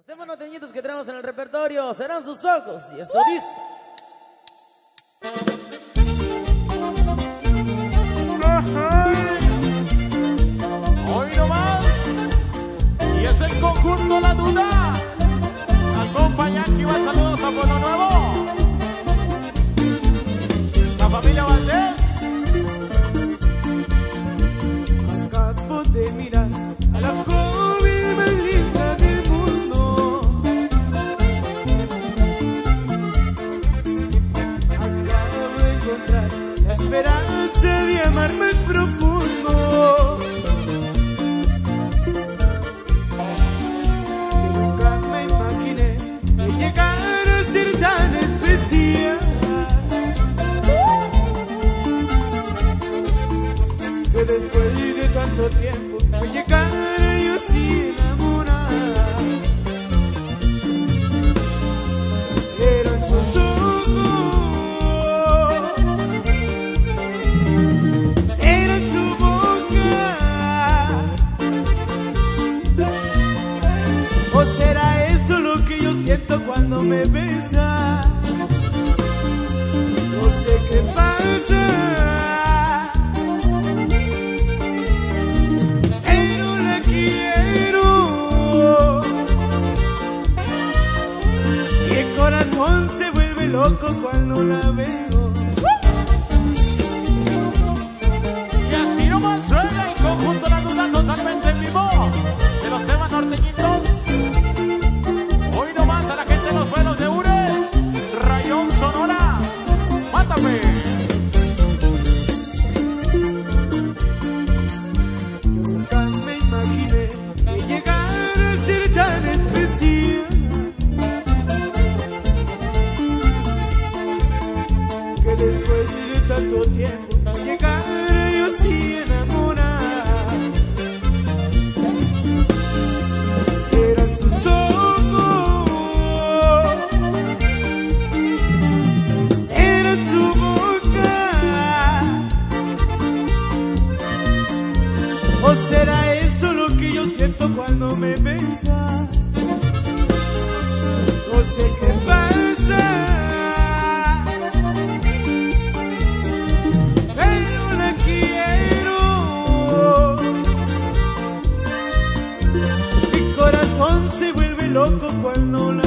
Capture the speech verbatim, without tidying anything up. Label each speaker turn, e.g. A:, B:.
A: Temas norteñitos que tenemos en el repertorio serán sus ojos y esto dice.
B: Hoy no más. Y es el conjunto La Duda. Al compa Yankee va saludos a Pueblo Nuevo. La familia Valdés.
C: Acabo de mirar a la joven más linda del mundo. Acabo de encontrar la esperanza de amarme profundo. Yo nunca me imaginé que llegara a ser tan especial, que después de tanto tiempo me llegara yo así enamorada. Eran sus ojos, eran su boca, o será eso lo que yo siento cuando me besa. No sé qué pasa, se vuelve loco cuando la veo.
B: Y así nomás suena el conjunto La Duda totalmente en vivo de los temas norteñitos. Hoy nomás a la gente de los vuelos de Ures, Rayón Sonora, mátame.
C: Yo nunca me imaginé que llegara a ser tan especial, que después de tanto tiempo llegara yo así enamorada. Eran sus ojos, eran su boca, o será eso lo que yo siento cuando me besas. No sé qué pasa, se vuelve loco cuando